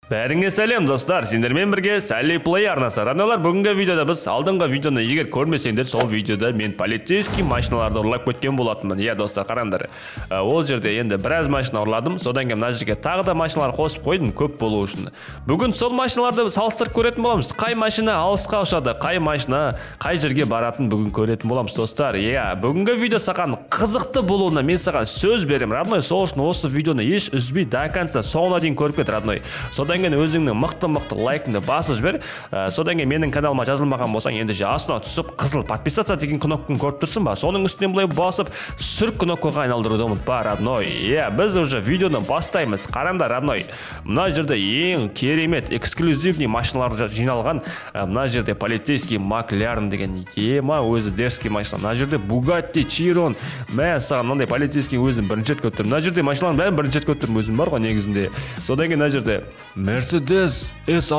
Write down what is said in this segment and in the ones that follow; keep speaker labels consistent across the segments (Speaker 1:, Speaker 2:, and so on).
Speaker 1: Бәріңе сәлем достар, сендермен бірге Сәли Плей арнасы. Раналар, бүгінгі видеода біз алдыңғы видеоны егер көрмесеңдер, сол видеода мен полицейский машиналарды ұрлап кеткен болатынмын. Иә достар, қараңдар. Ол жерде енді біраз машина ұрладым, содан кейін мына жерге тағы да машиналар қосып қойдым көп болу үшін. Бүгін сол машиналарды салыстырып көретін боламыз. Қай машина алысқа ұшады, қай машина қай жерге баратын бүгін көретін боламыз достар. Иә, бүгінгі видео саған қызықты болуына мен саған сөз беремін, родной. Сол үшін осы видеоны еш үзбей до конца соңына дейін көріп кет, родной. Содан кейін өзіңнің мықты лайкыңды басып жібер. Содан кейін менің каналыма жазылмаған болсаң, енді астына түсіп қызыл подписаться деген кнопканы көріп тұрсың ба? Соның үстінен былай басып сүріп кнопкаға айналдыруды ұмытпа, родной. Иә, біз уже видеоны бастаймыз. Қараңдар, родной. Мына жерде ең керемет эксклюзивный машиналар жиналған. Мына жерде полицейский Макларен деген ема өзі дерзкий машина. Мына жерде Bugatti Chiron. Мен саған мынандай полицейский өзім бірінші рет көріп тұрмын. Мына жерде машиналардың бәрін бірінші рет көріп тұрмын, өзім бар ғой негізінде. Содан кейін мына жерде Mercedes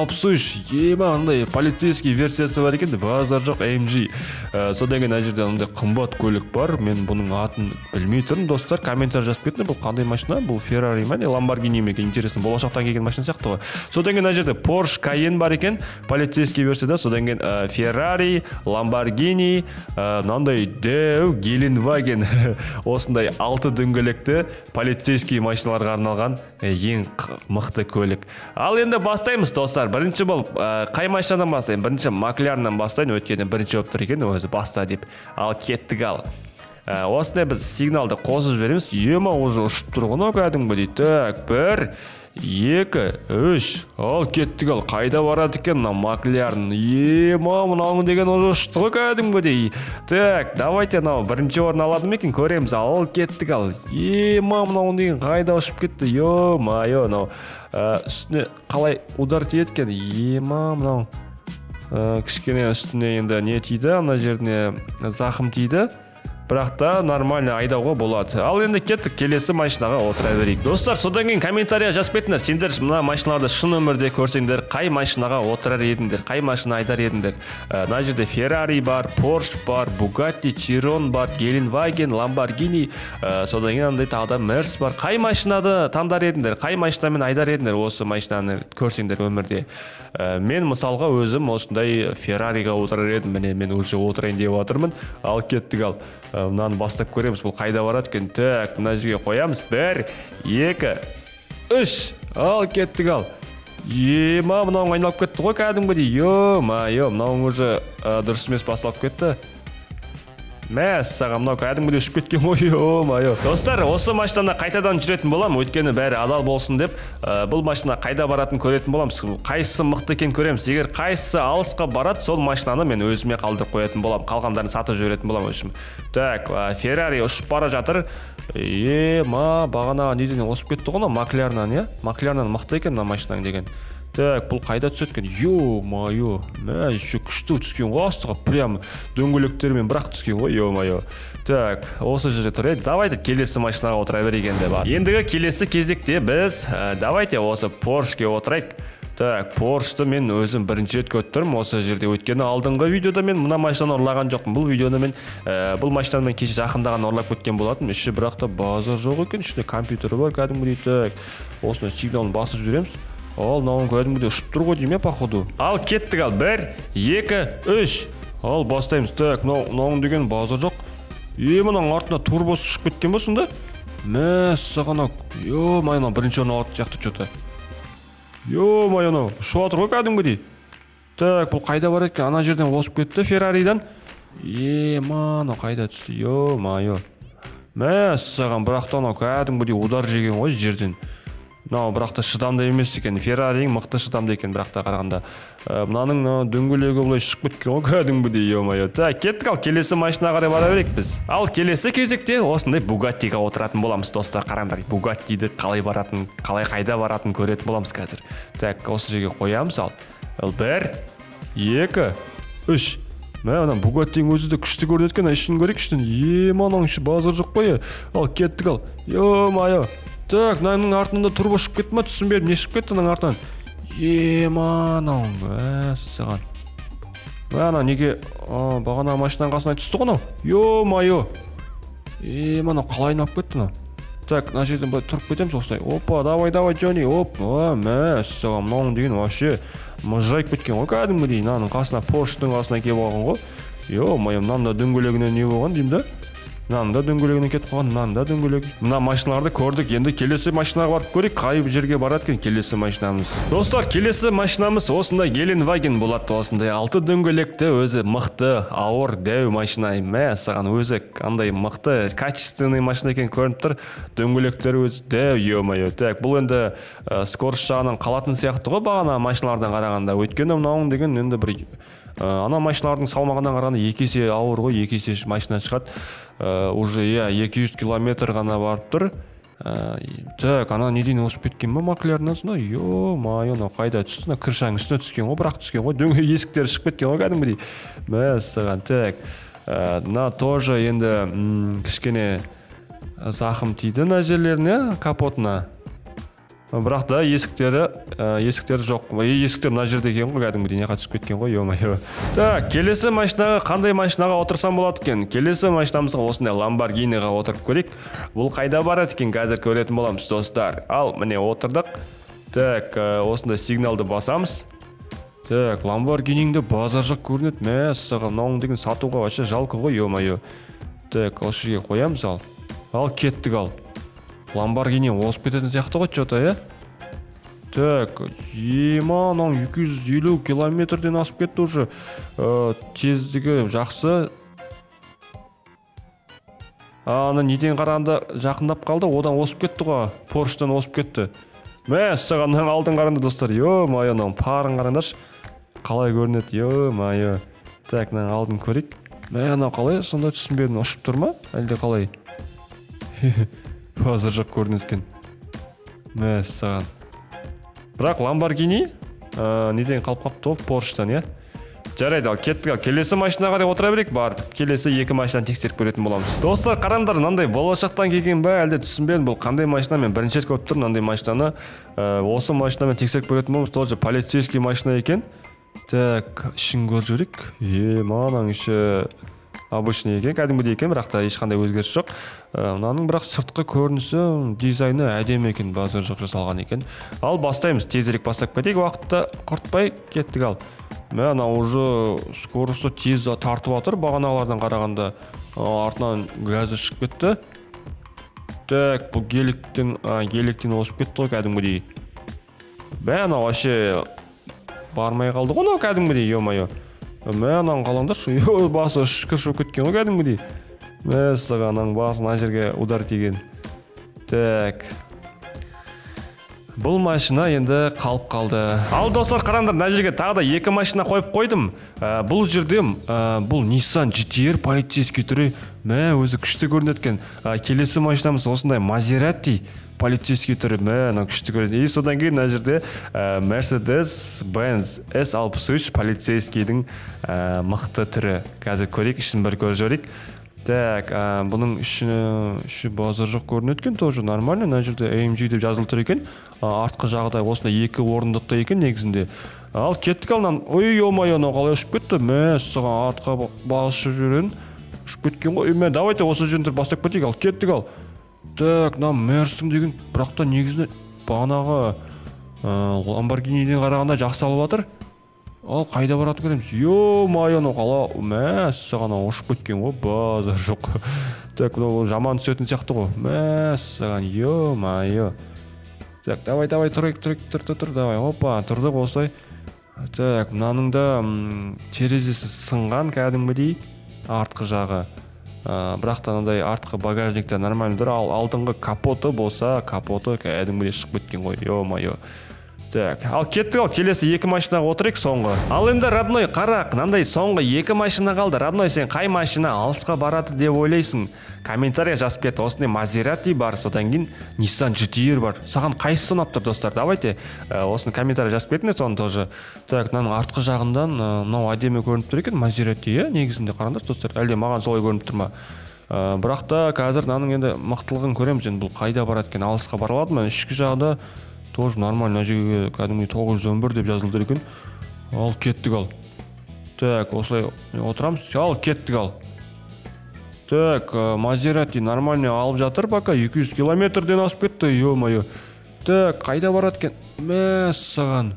Speaker 1: S63 ема андай полицейский версиясы бар екен, базар жоқ AMG. Содан кейін мына жерде андай қымбат көлік бар. Мен бұның атын білмей тұрмын, достар. Комментарий жазып кетіңдер, бұл қандай машина? Бұл Ferrari ма, не Lamborghini ме екен? Интересно, болашақтан келген машина сияқты ғой. Содан кейін мына жерде Porsche Cayenne бар екен, полицейский версияда. Содан кейін Ferrari, Lamborghini, мынандай дәу Gelenwagen осындай 6 дөңгелекті полицейский машиналарға арналған ең мықты көлік. Ал енді бастаймыз достар. Бірінші бұл қай машинадан бастайын? Бірінші Маклареннан бастайын, өткені бірінші болып тұр екен, өзі баста деп. Ал кеттік ал. Осындай біз сигналды қосып жібереміз. Ема уже ұшып тұрғын кәдімгі дейді. Так, 1, 2, 3. Ал кеттік ал. Қайда барады екен мына Макларен? Ема мынауың деген уже ұшты ғой кәдімгідей. Так, давайте мынау бірінші орын алады ма екен, көреміз. Ал кеттік ал. Ема мынауың деген қайда ұшып кетті? Ё-майо, мынау үстіне қалай удар тиеткен? Ема мынау кішкене үстіне енді не тиді, ана жеріне зақым тиді. Бірақ та нормально айдауға болады. Ал енді кеттік, келесі машинаға отыра берейік. Достар, содан кейін комментария жазып кетіңдер. Сендер мына машиналарды шын өмірде көрсеңдер, қай машинаға отырар едіңдер, қай машина айдар едіңдер. Мына жерде Ferrari бар, Porsche бар, Bugatti Chiron бар, Gelenwagen, Lamborghini, содан кейін андай тағы да Mercedes бар. Қай машинады таңдар едіңдер, қай машинамен айдар едіңдер осы машинаны көрсеңдер өмірде. Мен мысалға өзім осындай Ferrariға отырар едім. Міне мен уже отырайын деп отырмын. Ал кеттік ал. Мынаны бастап көреміз, бұл қайда барады екен. Так, мына жерге қоямыз. 1, 2, 3. Ал кеттік ал. Ема мынауың айналып кетті ғой кәдімгідей. Ё-майо, мынауың уже дұрыс емес басталып кетті. Мәс, саған мынау кәдімгідей ұшып кеткен ғой. Ё-майо. Достар, осы машинаны қайтадан жүретін болам, өйткені бәрі адал болсын деп, бұл машина қайда баратын көретін боламыз. Қайсысы мықты екен көреміз. Егер қайсысы алысқа барады, сол машинаны мен өзіме қалдырып қоятын болам. Қалғандарын сатып жіберетін болам өзім. Так, Ferrari ұшып бара жатыр. Ема, бағана неден осып кетті ғой, Маклареннан, иә? Маклареннан мықты екен мына машинаң деген. Так, бұл қайда түсеткен? Ё-майо, мә, еще күшті түскен ғой астыға, прям дөңгелектермен бірақ түскен ғой, ё-майо. Так, осы жерде тұр. Давайте келесі машинаға отыра берейік енді бар. Ендігі келесі кезекте біз, давайте осы Porsche-ге отырайық. Так, Porsche-ты мен өзім бірінші рет көттірмін осы жерде, өткені алдыңғы видеода мен мына машинаны ұрлаған жоқпын. Бұл видеоны мен бұл машинаны мен кеше жақындаған ұрлап кеткен болатын. Іші бірақ та базар жоқ екен, ішінде компьютері бар кәдімгідей. Так, осыны сигналын басып жүреміз. Ал, мынауың кәдімгідей ұшып тұр ғой дейме, походу. Ал кеттік ал. 1, 2, 3. Ал бастаймыз. Так, мынауың деген базар жоқ. Мынаның артына турбосы ұшып кеткен ба сонда? Мәс, саған ау. Ё-майо, бірінші орын алады сияқты что-то. Ё-майо, ұшып отыр ғой кәдімгідей. Так, бұл қайда бар екен? Ана жерден осып кетті Ferrari'дан. Мана қайда түсті? Ё-майо. Мәс, саған бірақ та кәдімгідей удар жеген ғой жерден. Бірақ та шыдамды емес екен. Ferrari'ң мықты шыдамды екен бірақ та қарағанда. Мынаның дөңгелегі былай шығып кеткен ғой кәдімгідей, ё-майо. Так, кеттік ал, келесі машинаға қарай бара берейік біз. Ал келесі кезекте осындай Bugatti-ға отыратын боламыз, достар. Қараңдар, Bugatti-ді қалай баратын, қалай қайда баратын көретін боламыз қазір. Так, осы жерге қоямыз ал. 1, 2, 3. Мына Bugatti-ң өзі де күшті көрінеді екен, ішін көрейік ішін. Мынаның іші базар жоқ қой. Ал кеттік ал. Ё-майо. Так, мынаның артында турбо шығып кетті ма? Түсінбедім, не шығып кетті мынаның артынан? Мынау, саған. Мына неге бағана машинаның қасына түсті ғой мынау? Ё-майо. Мынау қалай айналып кетті мынау? Так, мына жерден былай тұрып кетеміз осылай. Опа, давай, Джонни. Оп, мәссаған, мынауың деген вообще мыжайып кеткен ғой кәдімгідей. Мынаның қасына, Порштың қасына келіп алған ғой. Ё-моё, мынанда дөңгелегіне не болған деймін да? Мынаның да дөңгелегіне кетіп қалған, мынаның да дөңгелегі. Мына машиналарды көрдік. Енді келесі машинаға барып көрейік, қай жерге барады екен келесі машинамыз. Достар, келесі машинамыз осындай Геленваген болады. Осындай 6 дөңгелекті, өзі мықты, ауыр, дәу машина. Саған өзі қандай мықты, качественный машина екен көрініп тұр. Дөңгелектері өзі дәу, ё-моё. Так, бұл енді скорость жағынан қалатын сияқты ғой бағана машиналардан қарағанда. Өйткені мынауың деген енді бір ана машиналардың салмағынан қарағанда 2 есе ауыр ғой, 2 есе машина шығады. Уже 200 километр ғана барып тұр. Так, ана неден осып кеткен ба маклярнан? Ё-моё, қайда түсті? Кіршаң үстіне түскен ғой, бірақ түскен ғой. Дөңге есіктері шығып кеткен ғой кәдімгідей. Мәссаған, так. Мына тоже енді кішкене зақым тиді мына жерлеріне, капотына. Бірақ та есіктері жоқ. Есіктер мына жерде екен ғой, кәдімгідей неға түсіп кеткен ғой, ё-моё. Так, келесі машинаға қандай машинаға отырсам болады екен? Келесі машинамызға осындай Lamborghiniға отырып көрейік. Бұл қайда барады екен? Қазір көретін боламыз, достар. Ал, міне отырдық. Так, осындай сигналды басамыз. Так, Lamborghini'ңді базар жақ көрінеді. Мәссаған, мынауың деген сатуға вообще жалко ғой, ё-моё. Так, осы жерге қоямыз ал. Ал, кеттік ал. Lamborghini осып кететін сияқты ғой, что-то, Так, мынау 250 километрден асып кетті уже. Тездігі жақсы. Ана неден қарағанда жақындап қалды, одан осып кетті ғой. Порштан осып кетті. Мәссаған, алдын қарағанда, достар. Ё-моё, парын қараңдаршы. Қалай көрінеді, ё-моё. Так, алдын көрейік. Ана қалай, сонда түсінбедім, ұшып тұр ма? Әлде қалай? Базар жақ көрінеді екен. Мәссаған. Бірақ Lamborghini неден қалып қапты ол, Порштан, Жарайды, ал кеттік, ал келесі машинаға деп отыра берейік, барып. Келесі 2 машинаны тексеріп көретін боламыз. Достар, қараңдар, мынандай болашақтан келген ба, әлде түсінбедім, бұл қандай машина? Мен бірінші рет көріп тұрмын мынандай машинаны. Осы машинамен тексеріп көретін боламыз. Тоже полицейский машина екен. Так, ішін көріп жіберейік. Мынаның іші обычный екен, кәдімгідей екен, бірақ та ешқандай өзгеріс жоқ. Мынаның бірақ сыртқы көрінісі, дизайны әдемі екен, базар жоқ жасалған екен. Ал бастаймыз, тезірек бастап кетейік, уақытта құртпай кеттік ал. Мына уже скоросты тез тартып отыр, бағаналардан қарағанда артынан газы шығып кетті. Так, бұл геліктен осып кетті ғой кәдімгідей. Мына вообще бармай қалды ғой, кәдімгідей, ё-моё. Мәнан қалаңдаршы, басы шүкіршіп кеткен ғой кәдімгідей. Мәссаған, басына жерге удар тиген. Так. Бұл машина енді қалып қалды. Ал достар, қараңдар, мына жерге тағы да 2 машина қойып қойдым. Бұл жерде бұл Nissan GT-R полицейский түрі өзі күшті көрінеді екен. Келесі машинамыз осындай Maserati полицейский түрі күшті көрінеді. И содан кейін мына жерде Mercedes-Benz S63 полицейскийдің мықты түрі. Қазір көрейік, ішін бір көріп жіберейік. Так, бұның іші базар жоқ көрінеді екен, тоже нормально. Мына жерде AMG деп жазылып тұр екен. Артқы жағдай осында 2 орындықта екен негізінде. Ал кеттік алынан. Ой, ё-моё, қалай ұшып кетті? Мәссаған, артқа басып жүрген. Ұшып кеткен ғой. Давайте осы жерден бастап кетейік, ал кеттік ал. Так, Мерстің деген, бірақ та негізінде бағанағы Lamborghini'ден қарағанда жақсы алып жатыр. Ал қайда баратын көреміз? Ё-моё, қала мәссаған ұшып кеткен ғой, базар жоқ. Так, жаман түсетін сияқты ғой. Мәссаған, ё-моё. Так, давай, тұр, давай. Опа, тұрдық осылай. Так, мынаның да терезесі сынған кәдімгідей, артқы жағы. Бірақ та мынандай артқы багажникте нормальдыр. Ал алдыңғы капоты болса, капоты кәдімгідей шығып кеткен ғой. Ё-моё. Так, ал кеттік ал, келесі 2 машинаға отырайық соңғы. Ал енді, родной, қарақ, мынандай соңғы 2 машина қалды. Родной, сен қай машина алысқа барады деп ойлайсың? Комментария жазып кет. Осындай Maserati бар, содан кейін Nissan GT-R бар. Саған қайсысы ұнап тұр, достар? Давайте осыны комментария жазып кетіңдер, соны тоже. Так, мынаның артқы жағынан мынау әдемі көрініп тұр екен, Maserati, негізінде қараңдар, достар. Әлде маған солай көрініп тұр ма? Бірақ та қазір мынаның енді мықтылығын көреміз. Енді бұл қайда барады екен? Алысқа бара алады ма? Ішкі жағда тоже нормально, жерге кәдімгі 911 деп жазылды екен. Ал кеттік ал. Так, осылай отырамыз. Ал кеттік ал. Так, Мазерати нормально алып жатыр, пока 200 километрден асып кетті, ё-моё. Так, қайда барады екен? Мәссаған.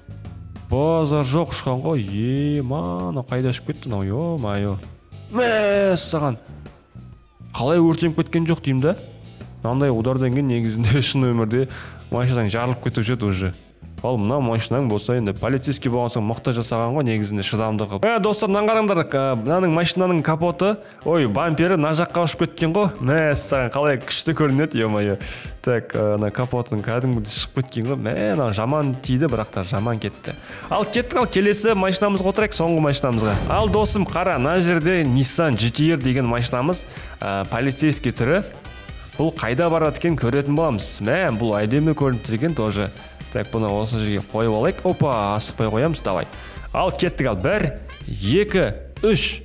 Speaker 1: Базар жоқ шыққан ғой. Мана қайда ұшып кетті мынау, ё-моё. Мәссаған. Қалай өртеніп кеткен жоқ деймін да? Мынандай удардан кейін негізінде шын өмірде машинаң жарылып кетіп жүрді уже. Ал мына машинаң болса енді полицейский болған соң мықты жасаған ғой негізінде шыдамдығы. Достар, мынаны қараңдар, мынаның машинаның капоты, бампері мына жаққа ұшып кеткен ғой. Мәссаған, қалай күшті көрінеді, ё-моё. Так, ана капотының кәдімгідей шығып кеткен ғой. Мына жаман тиді, бірақ та жаман кетті. Ал кеттік, ал келесі машинамызға отырайық, соңғы машинамызға. Ал досым, қара, мына жерде Nissan GT-R деген машинамыз, полицейский түрі. Бұл қайда барады екен көретін боламыз. Бұл әдемі көрініп тұрген тоже. Так, бұны осы жерге қойып алайық. Опа, асықпай қоямыз, давай. Ал кеттік, ал 1, 2, 3.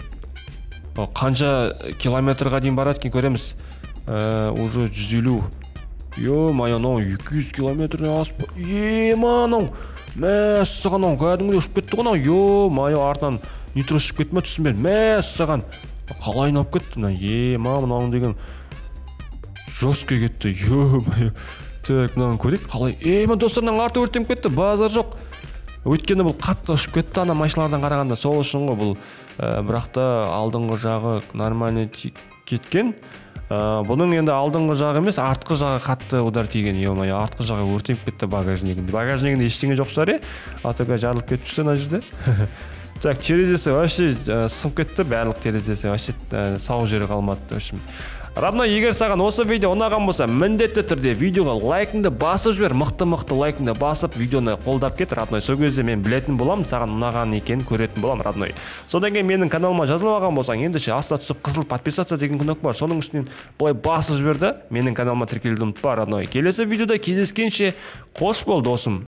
Speaker 1: Қанша километрға дейін барады екен көреміз. Уже 150. Ё-моё, 200 километрден асып. Мынау. Мәссаған, кәдімгідей ұшып кетті ғой. Ё-моё, артынан нитро ұшып кетті ме түсінбедім. Мәссаған. Қалай айналып кетті? Мынау деген жестко кетті. Ё-моё. Так, мынаны көрейік, қалай. Достарынан арты өртеніп кетті, базар жоқ. Өйткені бұл қатты ұшып кетті ана машиналардан қарағанда, сол үшін ғой бұл. Бірақ та алдыңғы жағы нормально кеткен. Бұның енді алдыңғы жағы емес, артқы жағы қатты удар тиген. Ё-моё, артқы жағы өртеніп кетті багажнигінде. Багажнигінде ештеңе жоқ шығар, атаға жарылып кетіп жүрсе мына жерде. Так, терезесі вообще сынып кетті, барлық терезесі вообще сау жері қалмады. В общем, родной, егер саған осы видео ұнаған болса, міндетті түрде видеоға лайкыңды басып жібер, мықты лайкыңды басып, видеоны қолдап кет, родной. Сол кезде мен білетін боламын, саған ұнаған екенін көретін боламын, родной. Содан кейін менің каналыма жазылмаған болсаң, ендеше астына түсіп қызыл подписаться деген кнопка бар. Соның үстінен былай басып жіберді, менің каналыма тіркелуді ұмытпа, родной. Келесі видеода кездескенше қош бол, досым.